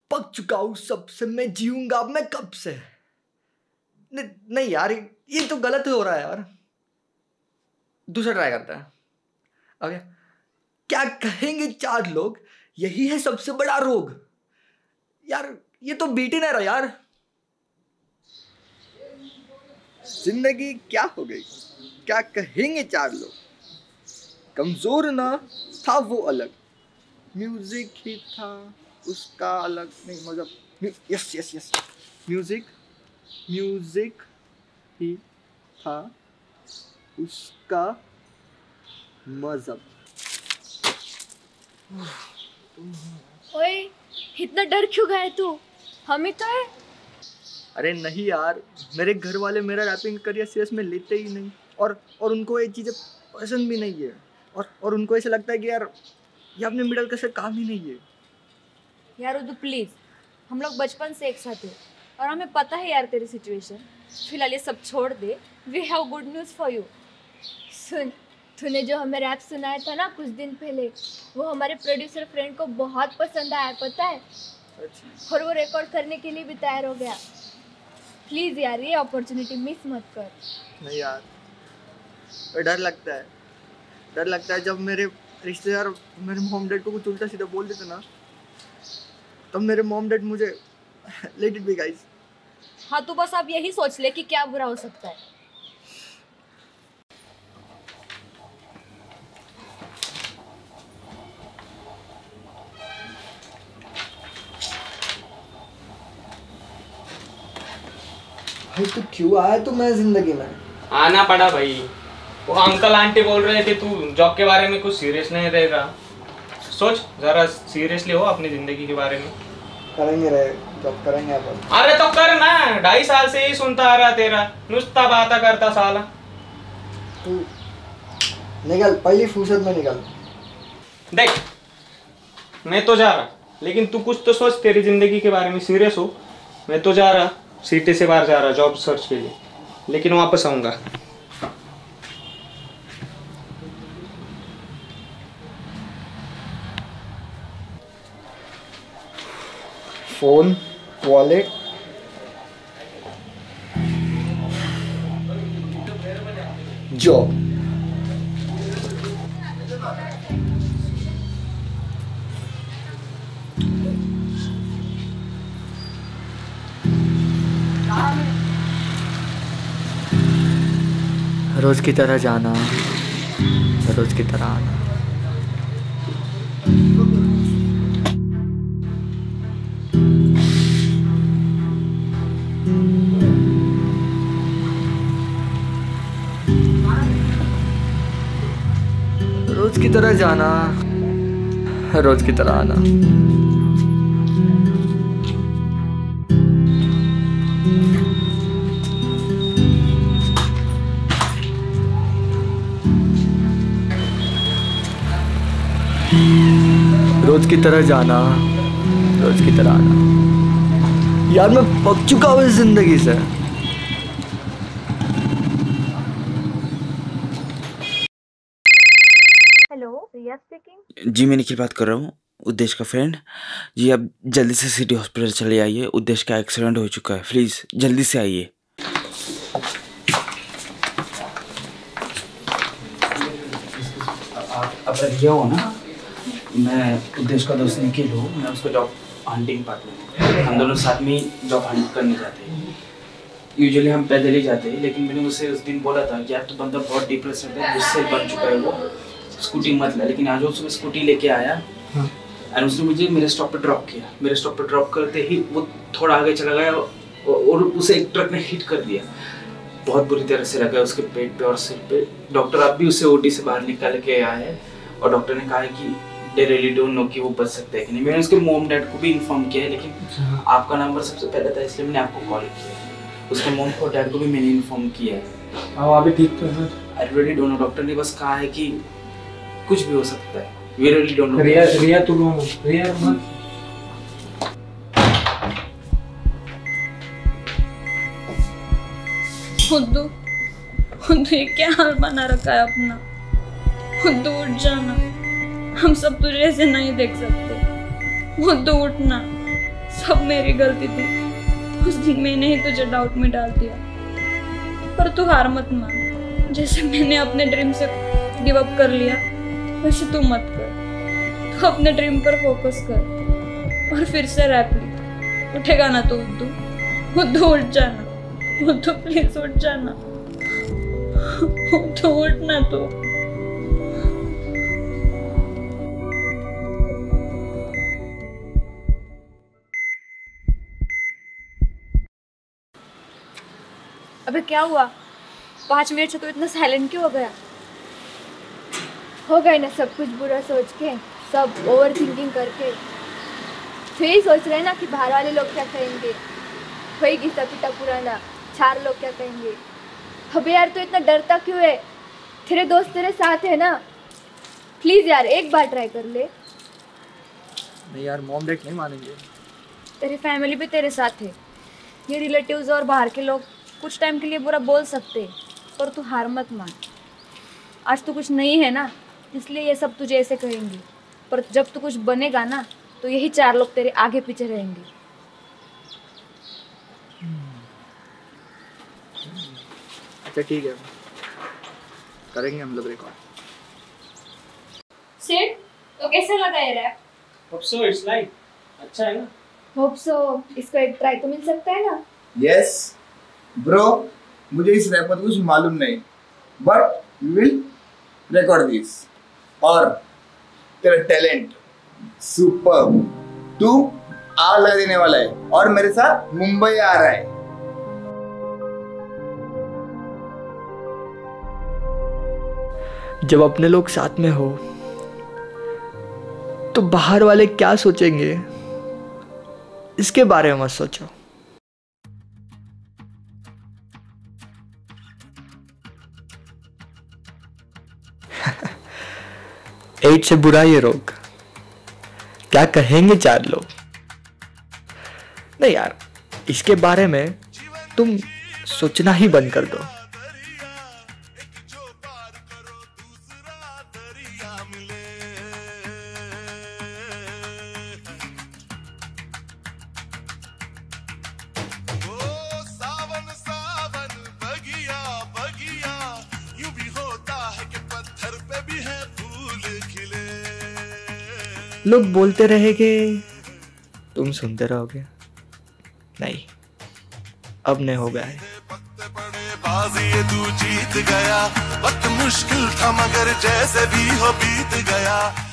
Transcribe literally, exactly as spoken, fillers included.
पक चुका हूँ सबसे, मैं जीऊंगा अब मैं कब से। नहीं नहीं यार, ये तो गलत हो रहा है यार। दूसरा ट्राई करता है। ओके, क्या कहेंगे चार लोग, यही है सबसे बड़ा रोग। यार ये तो बीट ही नहीं रहा यार। जिंदगी क्या हो गई, क्या कहेंगे चार लोग, कमजोर ना था वो अलग, म्यूजिक ही था उसका अलग। नहीं मतलब yes yes yes music music ही था उसका मजहब। ओए इतना डर क्यों गया तू? हम ही तो है। अरे नहीं यार, मेरे घर वाले मेरा रैपिंग करियर सीरियस में लेते ही नहीं, और और उनको ये चीज़ें पसंद भी नहीं है, और और उनको ऐसा लगता है कि यार ये अपने मिडिल क्लास से काम ही नहीं है। यार उदू प्लीज, हम लोग बचपन से एक साथ हैं और हमें पता है यार तेरी सिचुएशन। फिलहाल ये सब छोड़ दे, we have good news for you. सुन, तूने जो हमें रैप सुनाया था ना कुछ दिन पहले, वो हमारे प्रोड्यूसर फ्रेंड को बहुत पसंद आया, पता है? और वो रिकॉर्ड करने के लिए भी तैयार हो गया। प्लीज़ यार ये अपॉर्चुनिटी मिस मत कर। नहीं यार, डर लगता है, डर लगता है जब मेरे रिश्तेदार मेरे मॉम डैड को कुछ उल्टा सीधा बोल देते ना, तब मेरे मॉम डैड मुझे लेट इट बी गाइस। हाँ तू बस अब यही सोच ले कि क्या बुरा हो सकता है। भाई तू क्यों आया तू मेरी जिंदगी में? आना पड़ा भाई, वो अंकल आंटी बोल रहे थे तू जॉब के बारे में कुछ सीरियस नहीं रहेगा। सोच जरा सीरियसली हो अपनी जिंदगी के बारे में। करेंगे रे, जॉब करेंगे अपन। अरे तो कर ना, ढाई साल से ही सुनता आ रहा तेरा, नुस्ता बाता करता साला। तू निकल, पहली फुर्सत में निकल। देख मैं तो जा रहा, लेकिन तू कुछ तो सोच तेरी जिंदगी के बारे में, सीरियस हो। मैं तो जा रहा, सिटी से बाहर जा रहा जॉब सर्च के लिए, लेकिन वापस आऊंगा। Phone, wallet, job. रोज की तरह जाना, रोज की तरह आना। रोज की तरह जाना, रोज की तरह आना। रोज की तरह जाना, रोज की तरह आना। यार मैं पक चुका हूँ इस जिंदगी से। हेलो, रिया स्पीकिंग। जी मैं निखिल बात कर रहा हूँ, उद्देश का फ्रेंड। जी आप जल्दी से सिटी हॉस्पिटल चले आइए, उद्देश का एक्सीडेंट हो चुका है, प्लीज़ जल्दी से आइए। अब रिया हो ना, मैं उद्देश का दोस्त निखिल हूँ, मैं उसको जॉब हंटिंग पार्टनर हूँ। हम दोनों साथ में ही जॉब हंट करने जाते हैं। यूजुअली हम पैदल ही जाते हैं, लेकिन मैंने उसे उस दिन बोला था कि यार तो बंदा बहुत डिप्रेस है, गुस्से बन चुका है, वो स्कूटी मत ला। लेकिन आज वो सुबह स्कूटी लेके आया और उसने मुझे मेरे स्टॉप पे ड्रॉप किया। मेरे स्टॉप पे ड्रॉप करते ही वो थोड़ा आगे चला गया और उसे एक ट्रक ने हिट कर दिया। बहुत बुरी तरह से लगा उसके पेट पे और सिर पे। डॉक्टर अब भी उसे ओटी से बाहर निकाल के आया है और डॉक्टर ने कहा है कि दे रियली डोंट नो कि वो बच सकता है कि नहीं। मैंने उसके मोम डैड को भी इन्फॉर्म किया है, लेकिन आपका नंबर सबसे पहले था इसलिए मैंने आपको कॉल किया। उसके मोम को डैड को भी मैंने इन्फॉर्म किया है। हाँ अभी ठीक तो है। I really don't know, doctor ने बस कहा है कि कुछ भी हो सकता है। We really don't know. Riya Riya तू रो रिया मत। खुद खुद ये क्या हाल बना रखा है अपना। खुद उठ जाना, हम सब तुझे ऐसे नहीं देख सकते। खुद उठना, सब मेरी गलती थी। उस दिन मैंने ही तुझे डाउट में डाल दिया। पर तू हार मत मान। जैसे मैंने अपने ड्रीम से गिव अप कर लिया वैसे तू मत कर। तू अपने ड्रीम पर फोकस कर और फिर से रैप लिख। उठेगा ना तू उद्दू? उद्दू उठ जाना। उद्दू प्लीज उठ जाना। उद्दू उठ ना तू। अबे क्या हुआ? पाँच मिनट से तो इतना साइलेंट क्यों हो गया? हो गए ना सब कुछ बुरा सोच के, सब ओवर थिंकिंग करके। तो यही सोच रहे हैं ना कि बाहर वाले लोग क्या कहेंगे, वही घिसा पिटा पुराना, चार लोग क्या कहेंगे। अबे यार तू इतना डरता क्यों है? तेरे दोस्त तेरे साथ है ना, प्लीज़ यार एक बार ट्राई कर ले। नहीं यार, मॉम डैड नहीं मानेंगे। तेरी फैमिली भी तेरे साथ है। ये रिलेटिव्स और बाहर के लोग कुछ टाइम के लिए बुरा बोल सकते, पर तू हार मत मान। आज तू कुछ नहीं है ना, इसलिए ये सब तुझे ऐसे कहेंगे, पर जब तू कुछ बनेगा ना तो यही चार लोग तेरे आगे पीछे रहेंगे। अच्छा ठीक है, करेंगे हम लोग रिकॉर्ड। सिड, तो कैसा लगा ये rap? Hope so it's like अच्छा है ना? होप सो, इसको एक ट्राई तो मिल सकता है ना? यस ब्रो, मुझे इस रैप पर कुछ मालूम नहीं, but we will record this. और तेरा टैलेंट सुपर, तू आग लगा देने वाला है और मेरे साथ मुंबई आ रहा है। जब अपने लोग साथ में हो तो बाहर वाले क्या सोचेंगे इसके बारे में मत सोचो। एड से बुरा ये रोग, क्या कहेंगे चार लोग। नहीं यार, इसके बारे में तुम सोचना ही बंद कर दो। लोग बोलते रहेंगे, तुम सुनते रहोगे। नहीं, अब नहीं हो गया है। बाजी तू जीत गया, वक्त मुश्किल था मगर जैसे भी हो बीत गया।